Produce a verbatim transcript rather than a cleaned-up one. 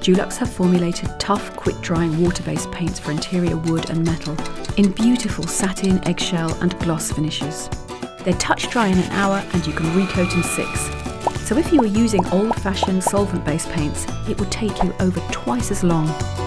Dulux have formulated tough, quick-drying water-based paints for interior wood and metal in beautiful satin, eggshell and gloss finishes. They're touch-dry in an hour and you can recoat in six. So if you were using old-fashioned solvent-based paints, it would take you over twice as long.